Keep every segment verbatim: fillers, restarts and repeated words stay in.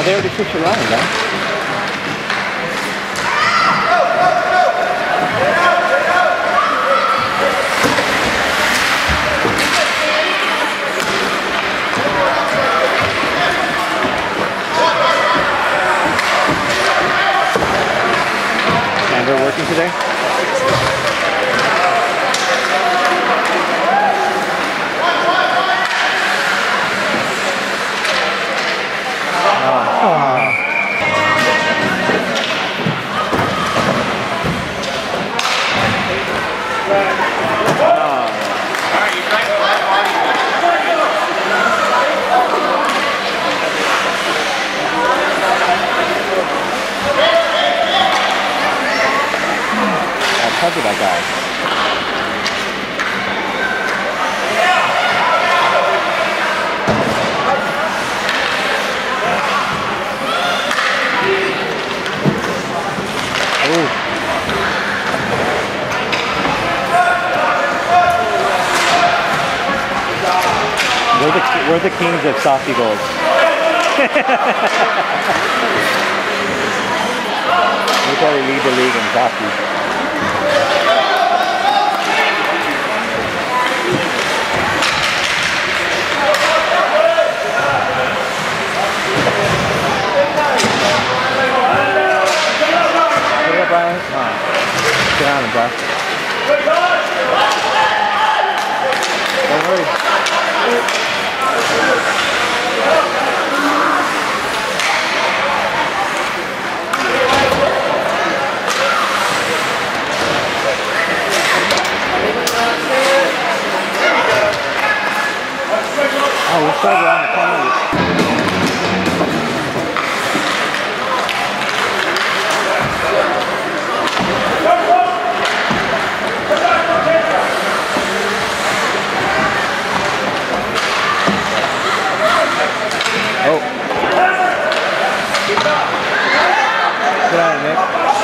they already switched around, huh? Sandra working today? Cover that guy. Oh. We're the we're the kings of softy goals. We probably lead the league in softies. Brian? Oh. Get on him, bro. Don't worry. Oh, we're still around the corner. Oh. Get on it, Nick.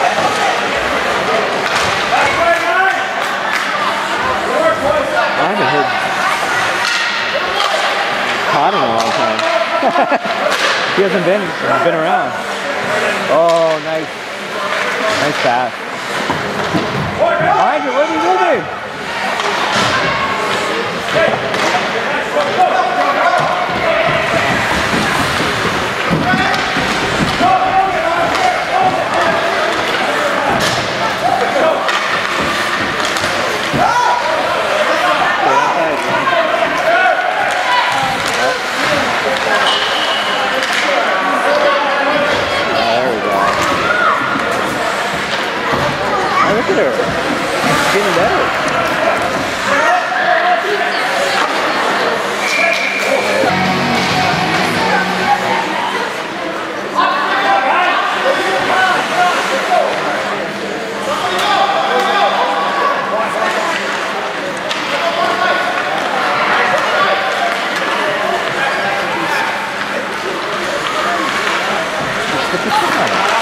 I haven't heard Todd in a long time. He hasn't been been around. Oh, nice. Nice pass. Andrew, what are you doing? Look at her. She's getting better. Put this on.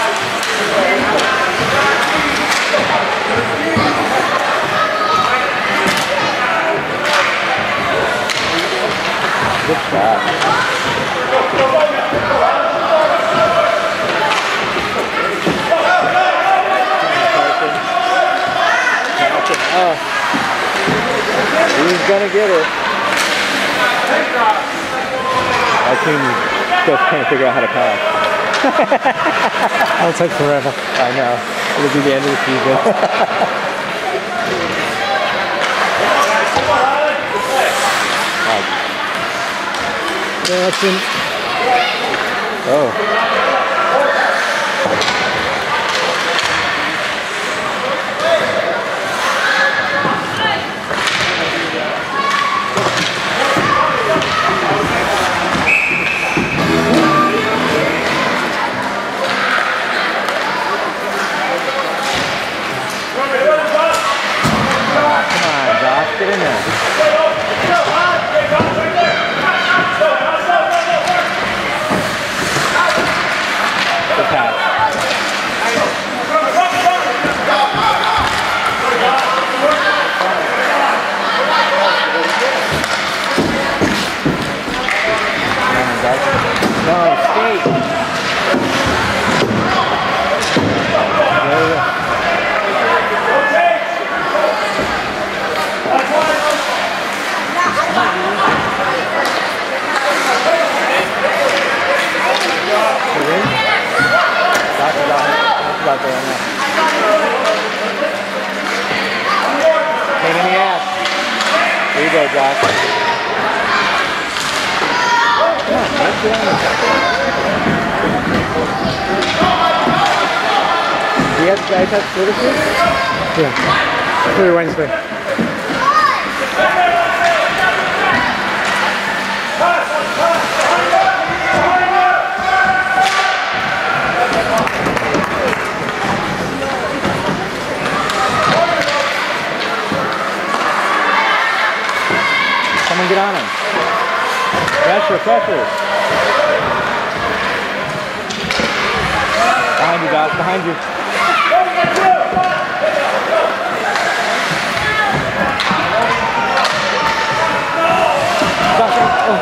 Good shot. Oh. He's gonna get it. Our team still trying to figure out how to pass. That'll take forever. I know. It'll be the end of the season. That's in. Oh. Get in there. The ring? That's about, that's about there now. Pain in the ass. Here you go, Josh. Come on, let's get on this. Do you have guys have services? Yeah. Every Wednesday. Someone get on him. Pressure, pressure. Behind you, guys, behind you. Stop it. Oh.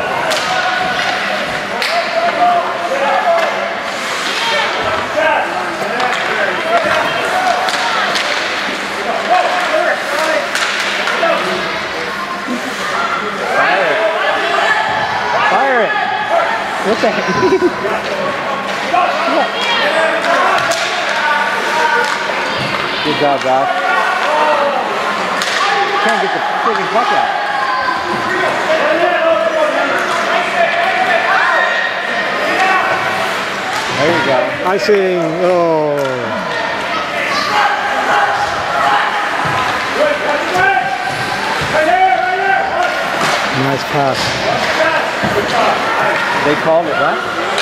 Fire it! What the heck? Good job, Josh. Can't get the freaking puck out. There you go. Icing. Oh. Nice pass. They called it, right?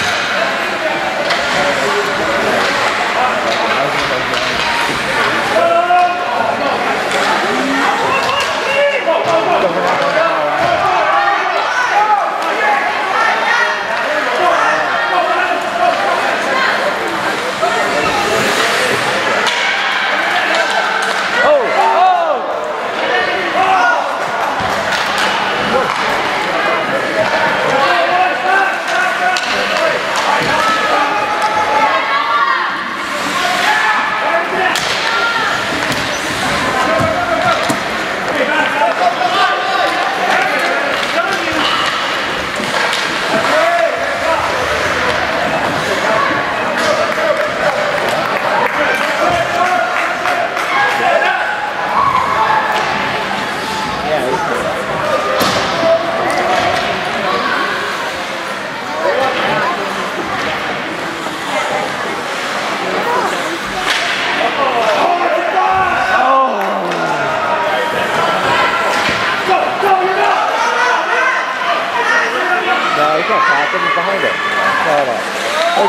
Behind it. Got it. Oh.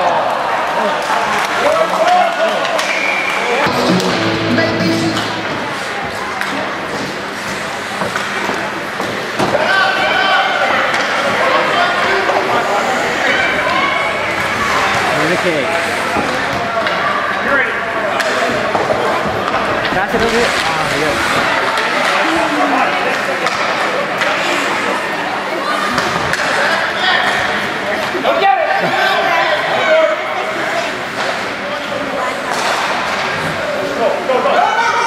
Communicate. You're ready. Pass it over here. Ah, good. Go get it! Go, go, go!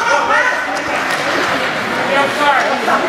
I'm sorry.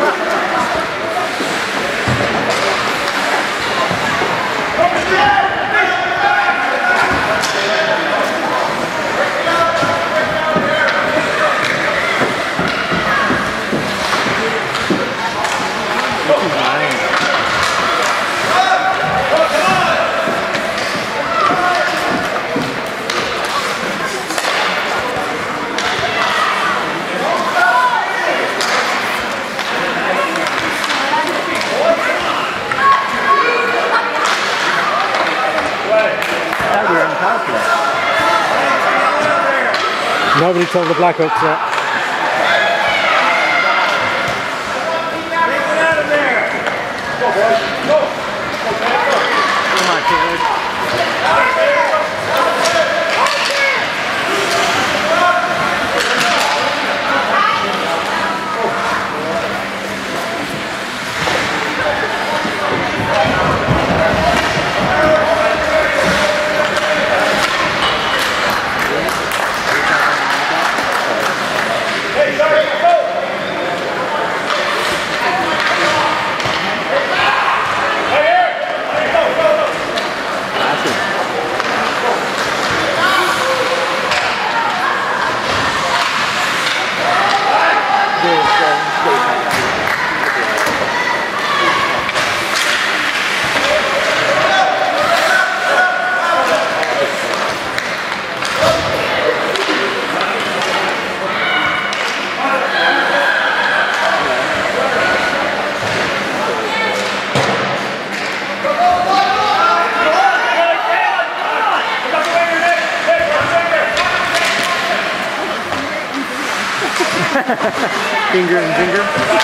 Nobody told the Blackhawks that. Come on, Taylor. Finger and finger.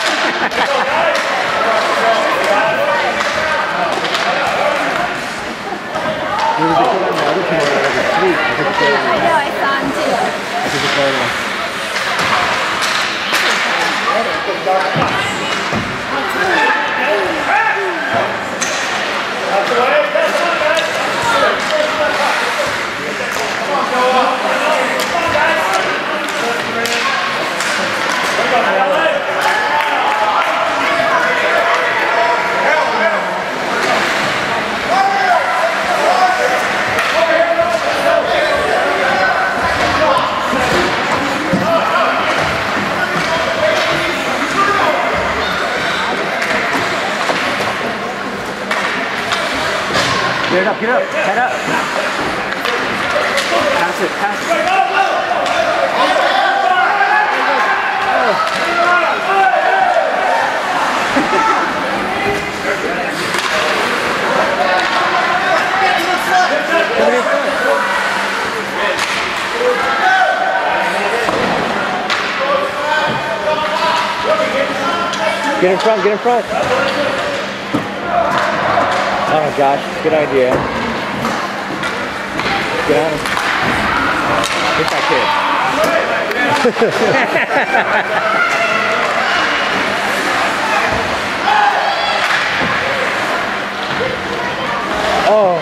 There was a kid on the other team that was sweet. I think it's I know, I saw him too. I think it's right on. Get it up, get up, head up. Pass it, pass it. Get in front, get in front. Oh gosh, good idea. Get on him. Hit that kid. Oh.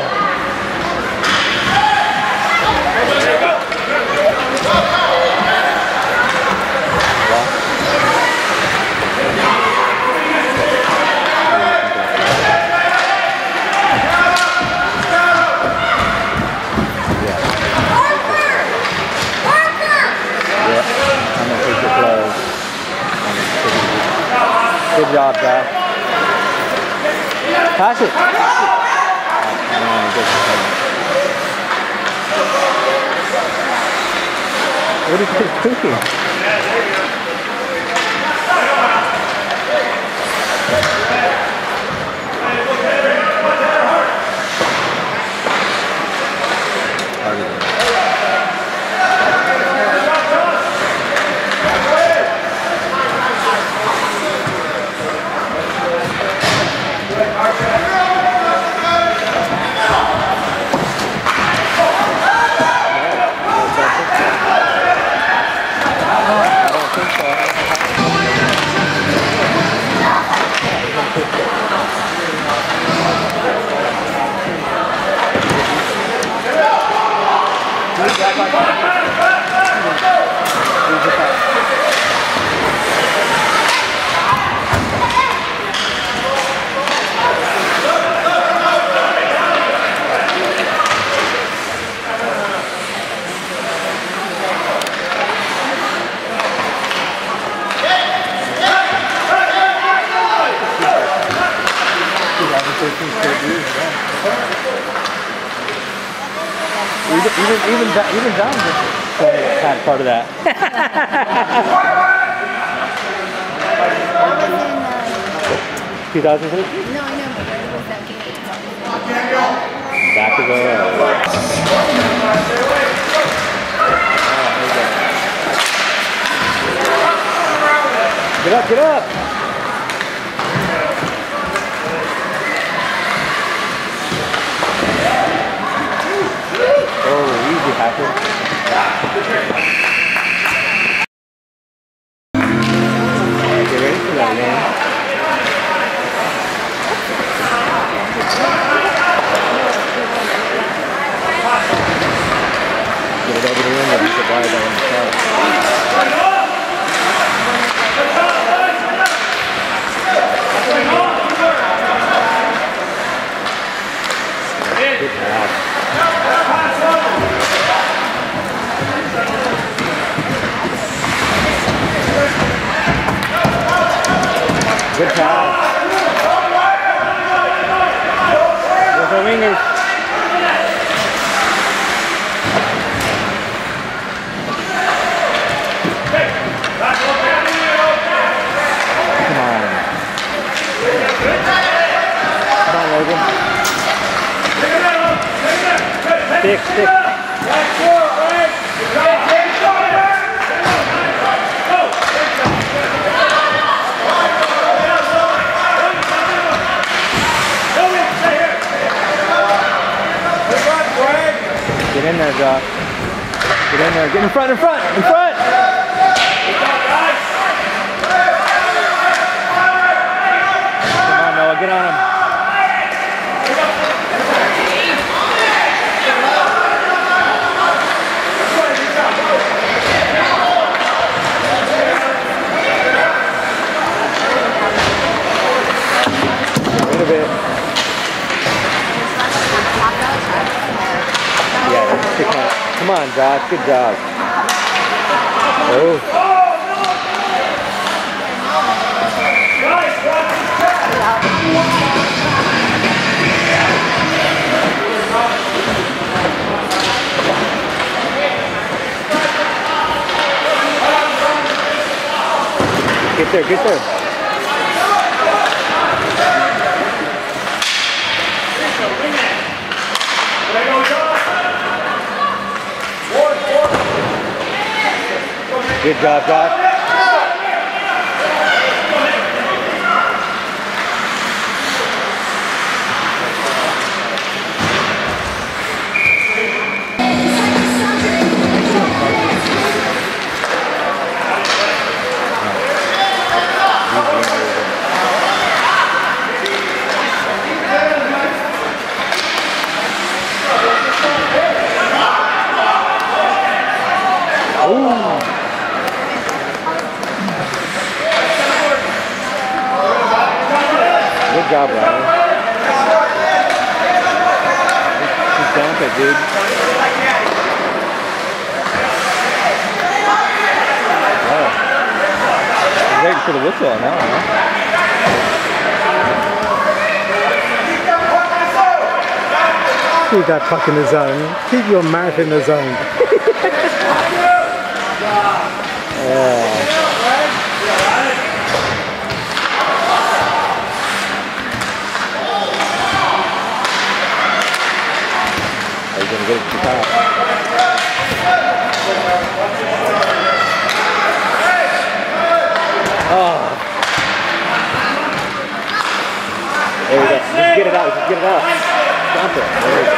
Good job, Josh. Pass it. Pass it. What is he cooking? Even even even even John had part of that. two thousand three? No, I know, but where was that game? Back to the. Get up! Get up! Oh, easy, Hacker. Get ready for that, man. Get it over the window. Put the wire down on the side. Good pass. Good pass. Where's our wingers? Come on. Come on, Logan. Stick, stick. there, Josh. Get in there. Get in front, in front, in front! Come on, Noah. Get on him. Wait a bit. Yeah, that's the count. Come on, Josh. Good job. Oh. Get there, get there. Good job, Josh. Good job, Ryan. Just dump it, dude. Oh. I'm waiting for the whistle on that one, huh? Keep that puck in the zone. Keep your mouth in the zone. Yeah. He's gonna get it to the top. Oh. There we go. Just get it out. Just get it out. Dump it. There we go.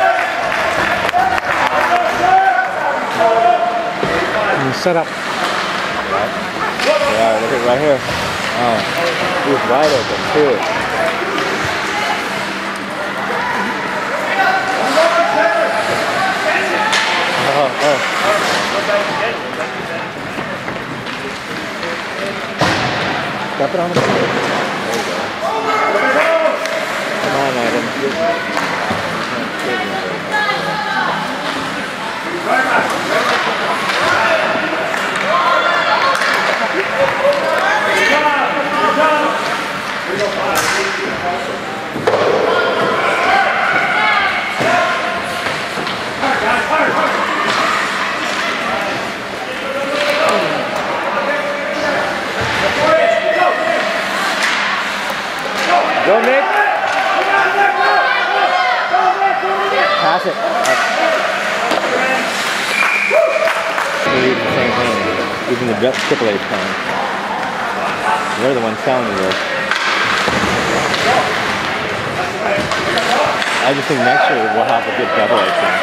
And set up. Yeah, look at right here. Oh, he was wide open too. Oh, oh. Drop it on the board. There you go. Come on, Adam. Go, Nick. Pass it. They're using the same thing. Using the Triple H plan. They're the ones telling you this. I just think next year we'll have a good Double H team.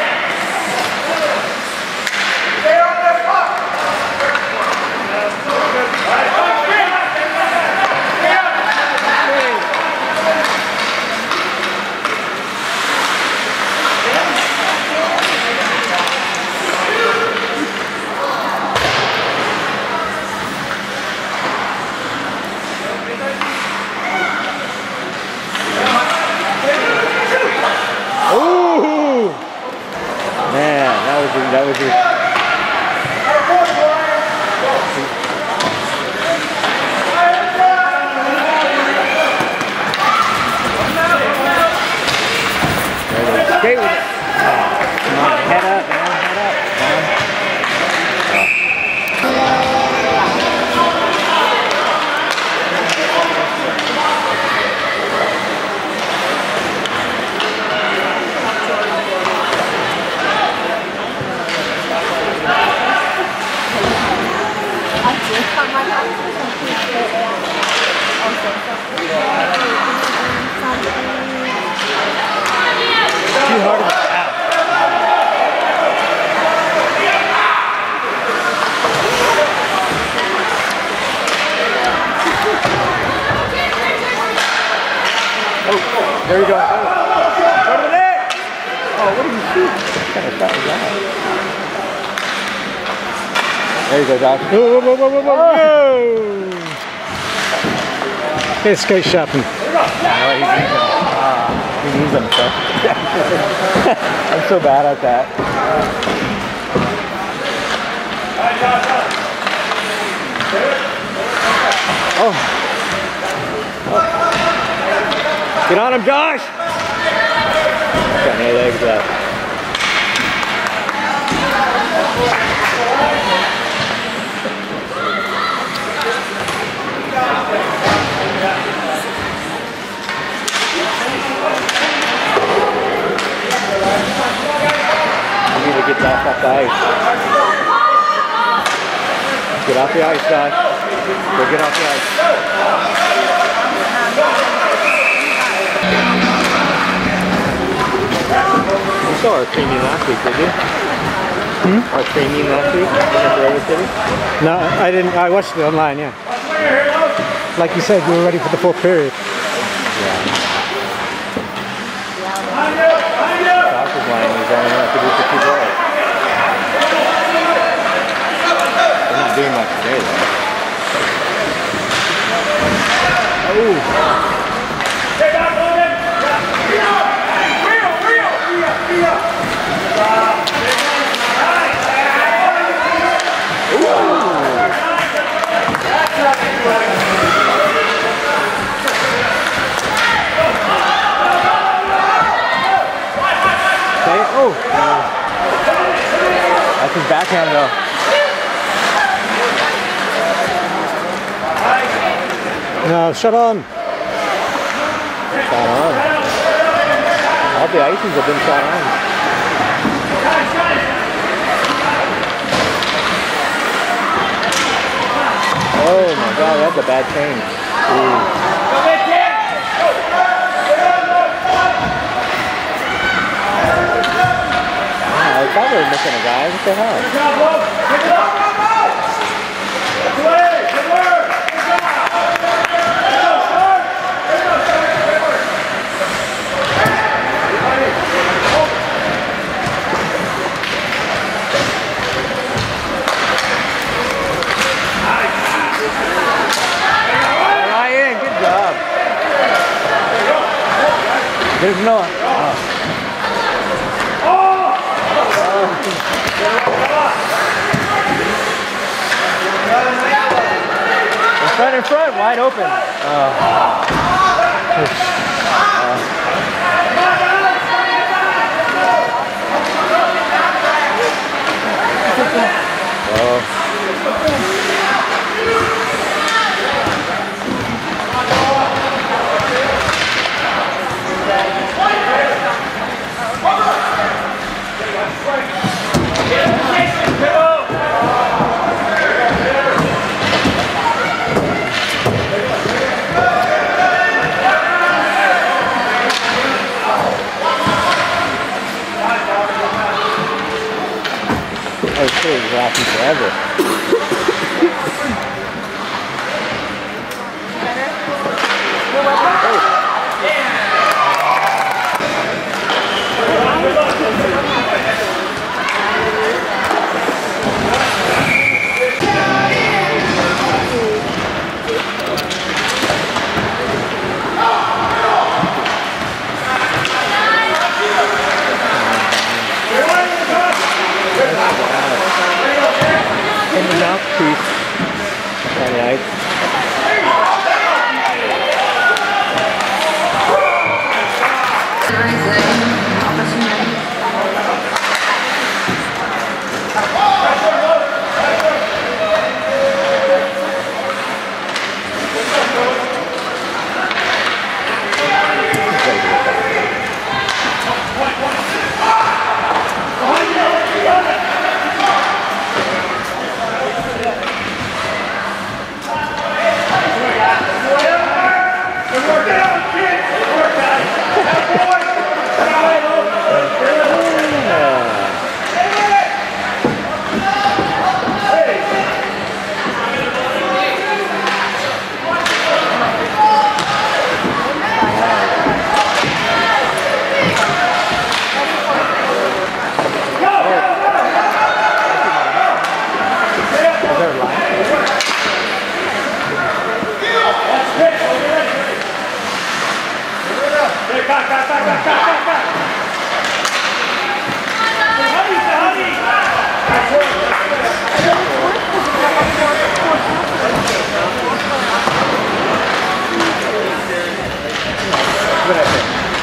There you go. Go to the net! Oh, what did you shoot? What kind of shot was that? There you go, Josh. Whoa, whoa, whoa, whoa, whoa, whoa! It's skate shopping. Oh, he needs them. Ah, he needs them, so. I'm so bad at that. Oh. Oh. Get on him, Josh! Got no legs left. You need to get off, off the ice. Get off the ice, Josh. Go get off the ice. You saw our training last week, did you? Hmm? Our training last week in River City? No, I didn't. I watched it online, yeah. Like you said, you were ready for the fourth period. Yeah. Josh is lying. He's only enough to do for two goals. They're not doing much today, though. Oh. Oh, that's his backhand though. No, shut on. Shot on. All the icings have been shot on. Oh my god, that's a bad change. Ooh. I thought they were missing a guy. What the hell? Ryan, good job. There's no. Oh. In front, in front, wide open. Oh. Oh. Oh, shit, he's laughing forever. In the mouth What did I say?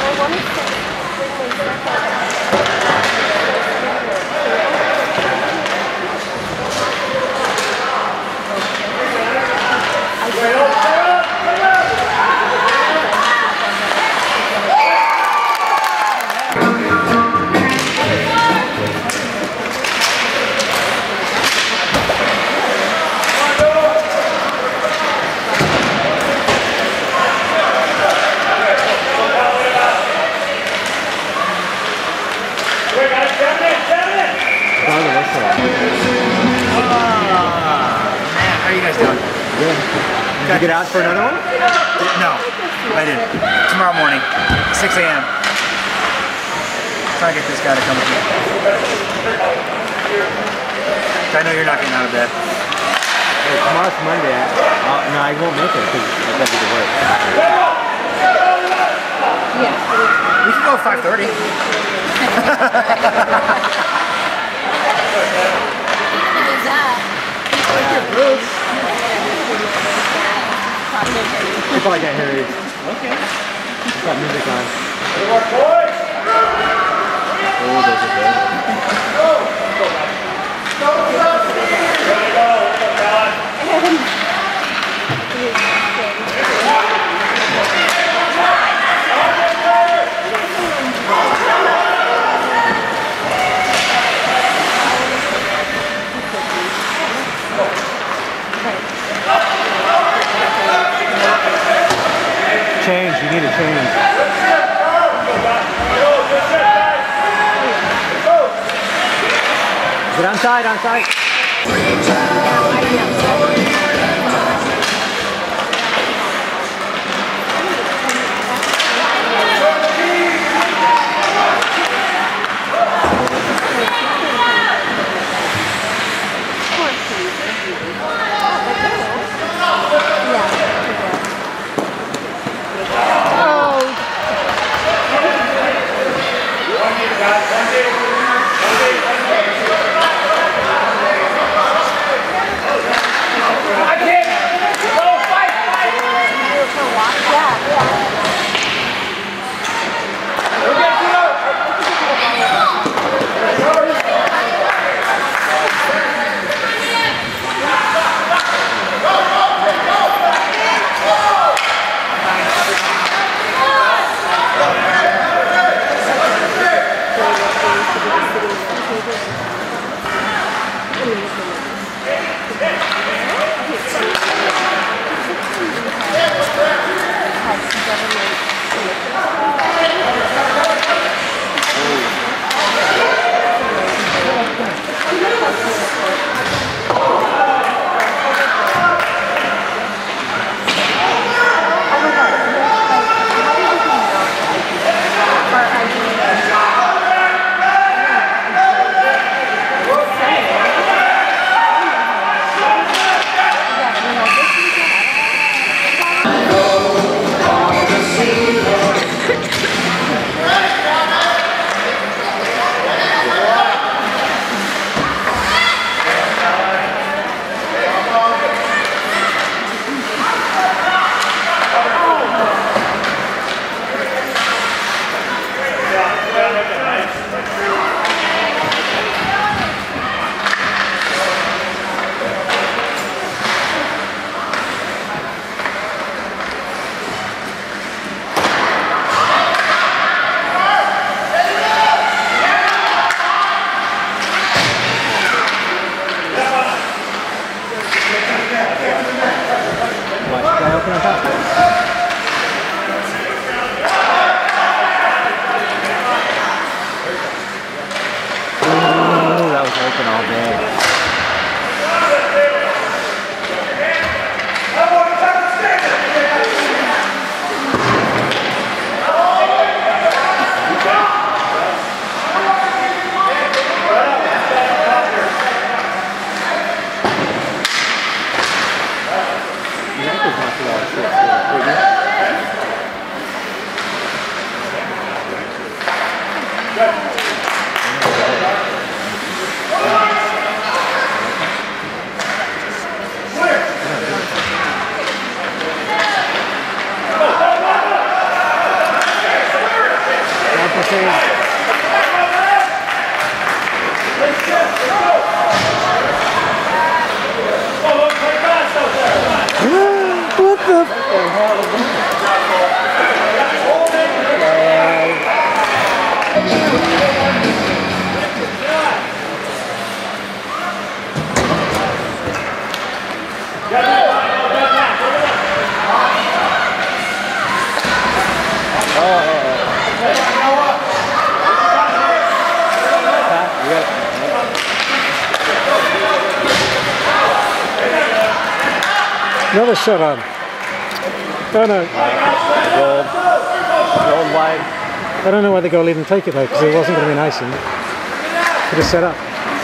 Did you get out for another one? No, I didn't. Tomorrow morning, six A M Trying to get this guy to come with me. I know you're not getting out of bed. Hey, tomorrow's Monday. I'll, no, I won't make it because I've got to do work. Yeah. We can go at five thirty. You probably can't hear it. Okay. It's got music on. Oh, those are good. Change, you need a change. Get onside, onside. the same. What the Another shot on. Oh no. Gold. Gold wide. I don't know why the goal didn't take it though, because it wasn't going to be an icing. Could have set up.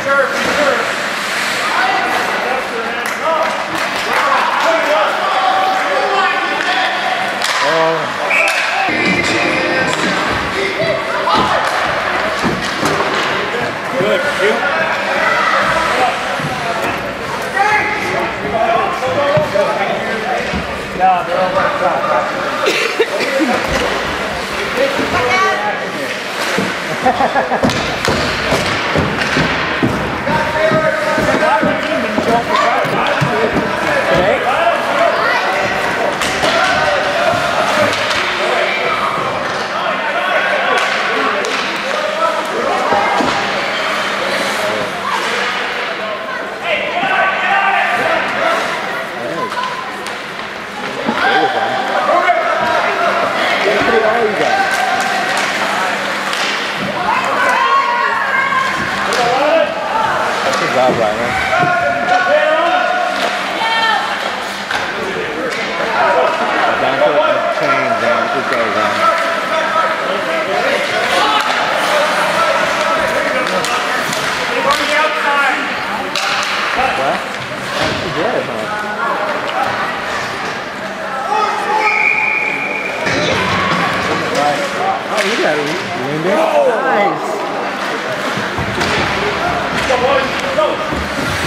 Good. You. No, they're over the top. Good job, Ryan. Down to the chains, man. Good go, Ryan. What? She did, huh? Oh, look at it. Linda. Nice. Come on, go.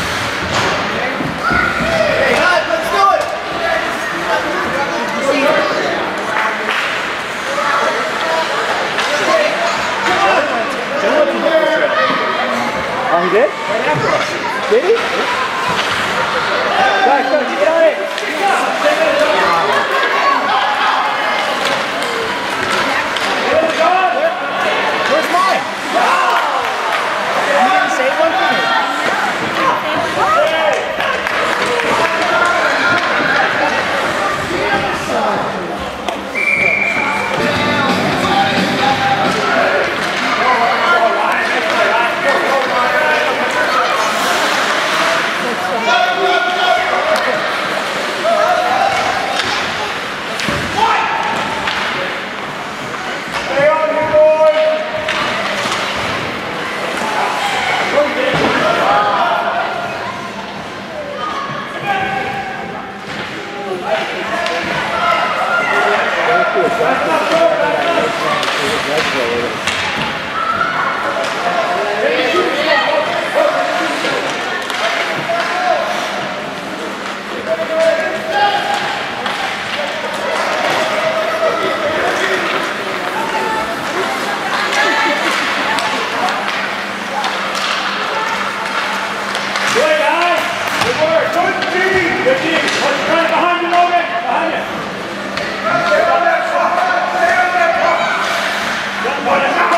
Hey, guys, let's do it. Oh, he did? Right after us. Did he? Guys, guys, get on it. Where's mine? You didn't save one for me. Behind you, Logan! Behind you!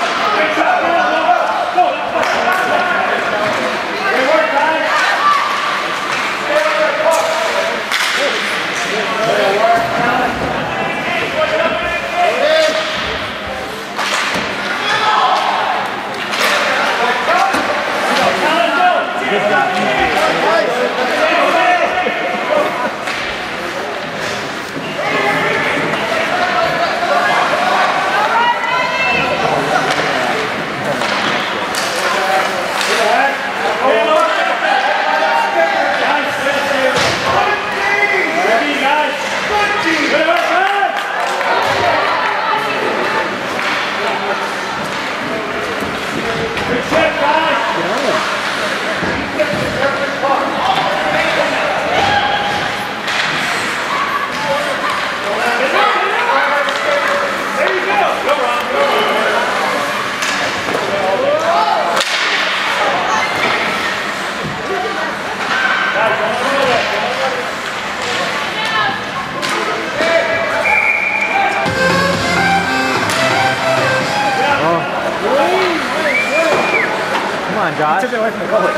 Josh? He took it away from the goalie.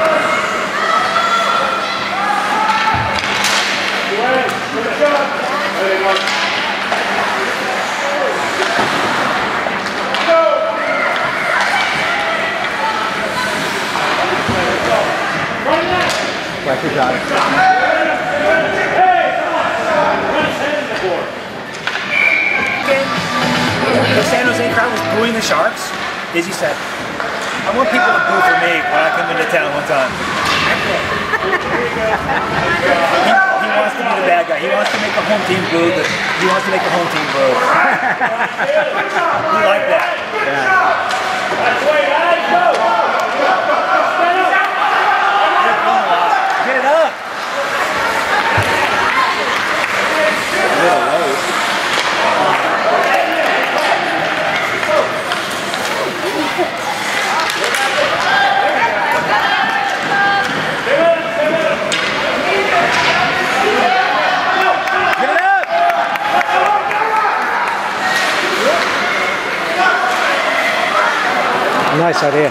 Yeah, good job. The San Jose crowd was booing the Sharks. Izzy said, I want people to boo for me when I come into town one time. he, he wants to be the bad guy. He wants to make the home team boo, but he wants to make the home team boo. We like that. Yeah. Get it up. A little late. Nice idea.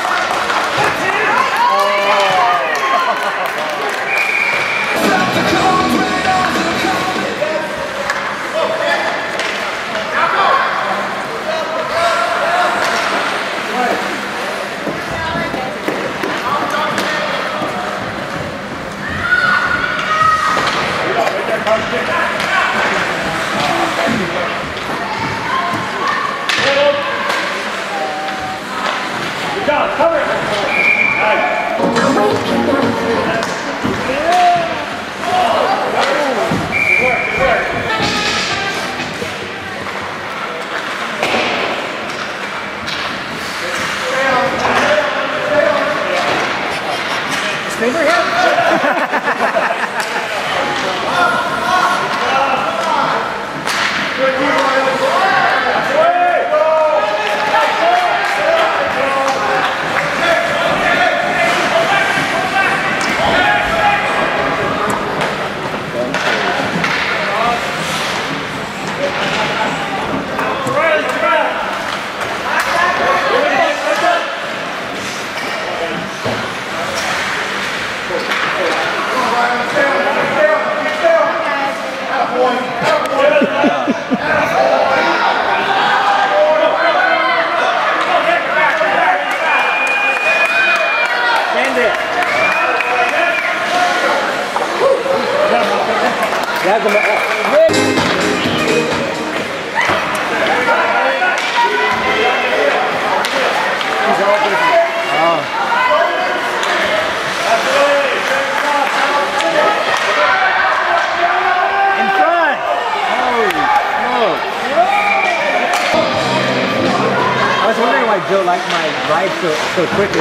Joe liked my ride so, so quickly.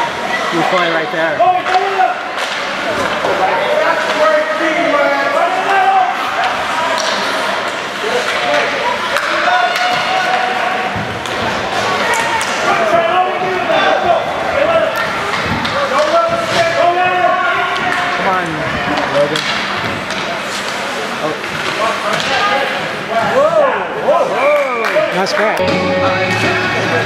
He was flying right there. Come on, Logan. Oh. Whoa, whoa, whoa. Nice grab.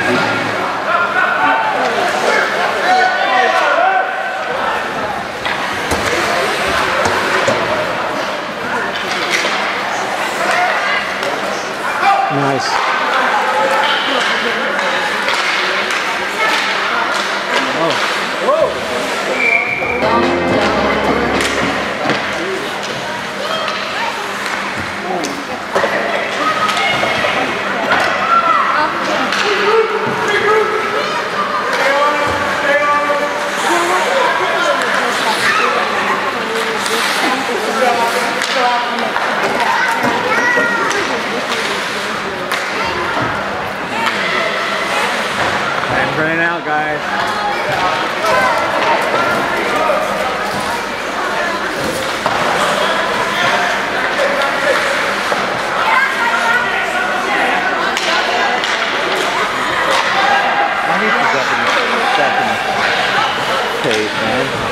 Nice. Running out, guys. I need to get in second pace, man.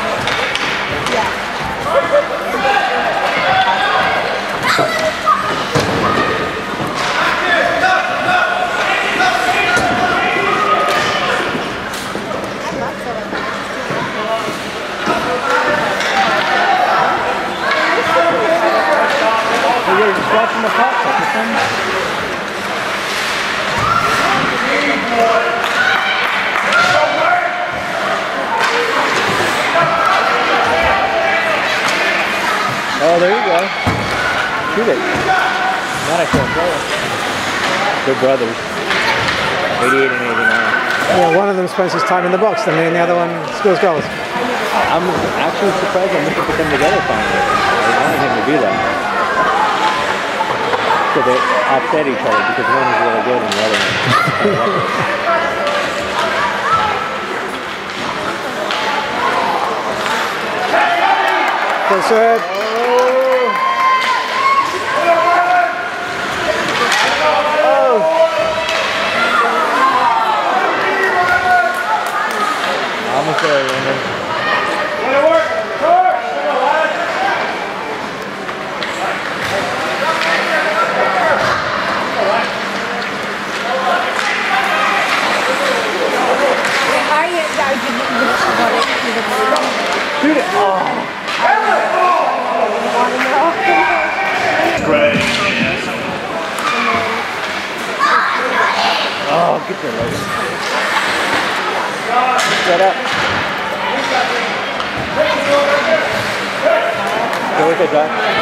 believe it. Not a short player. They're brothers. eighty-eight and eighty-nine. Yeah, one of them spends his time in the box, and the other one scores goals. I'm actually surprised I'm looking put them together finally. I wanted him to do that. So they offset each other because one is really good and the other one. Full serve. Almost there, Raymond. Shoot it! Oh! Right. Oh, get there, Logan. Set up. Go with it, Doc.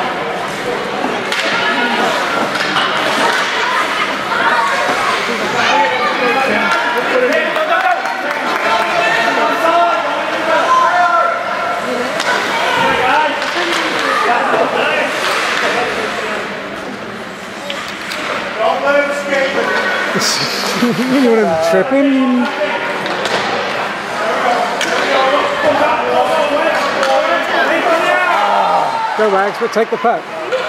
You want him tripping? Go Wags, but take the puck.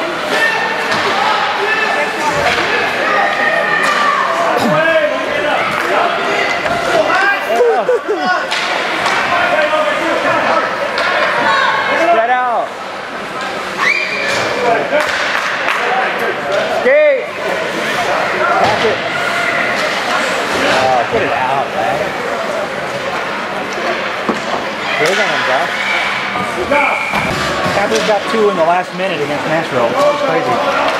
Spread out. Skate. Catch it. Oh, get it out, man. Good on him, Josh. Capitals got two in the last minute against Nashville. It's crazy.